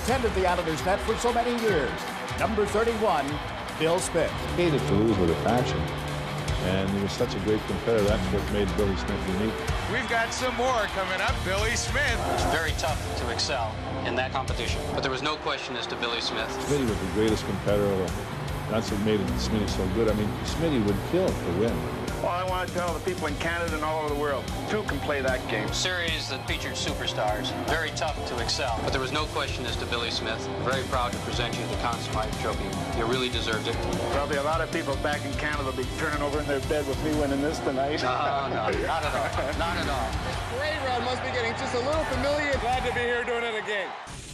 tended the Islanders' net for so many years. Number 31, Bill Smith. Hated to lose with a passion, and he was such a great competitor. That's what made Billy Smith unique. We've got some more coming up. Billy Smith. It's very tough to excel in that competition, but there was no question as to Billy Smith. Smitty was the greatest competitor. That's what made Smitty so good. I mean, Smitty would kill to win. Well, I want to tell the people in Canada and all over the world, two can play that game. Series that featured superstars. Very tough to excel, but there was no question as to Billy Smith. Very proud to present you the Conn Smythe Trophy. You really deserved it. Probably a lot of people back in Canada will be turning over in their bed with me winning this tonight. No, not at all. Not at all. Ray Rod must be getting just a little familiar. Glad to be here doing it again.